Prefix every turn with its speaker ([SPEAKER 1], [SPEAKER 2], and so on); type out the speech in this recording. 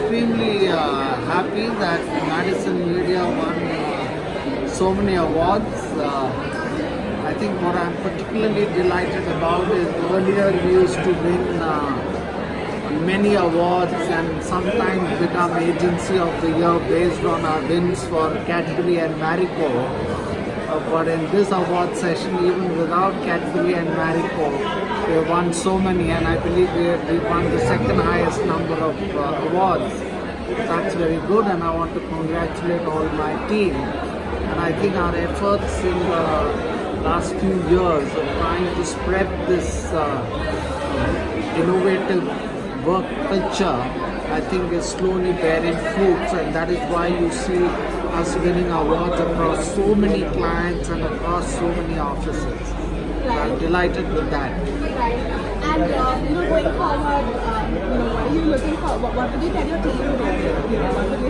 [SPEAKER 1] extremely happy that Madison Media won so many awards. I think what I'm particularly delighted about is earlier we used to win many awards and sometimes become Agency of the Year based on our wins for Cadbury and Marico. But in this award session, even without Cadbury and Marico, we have won so many, and I believe we won the second highest number of awards. That's very good, and I want to congratulate all my team. And I think our efforts in the last few years of trying to spread this innovative work culture, I think is slowly bearing fruits, and that is why you see us winning awards across so many clients and across so many offices.
[SPEAKER 2] Right.
[SPEAKER 1] I'm delighted with that.
[SPEAKER 2] Right. And going forward, what are you looking for? What would you tell your team to do? What would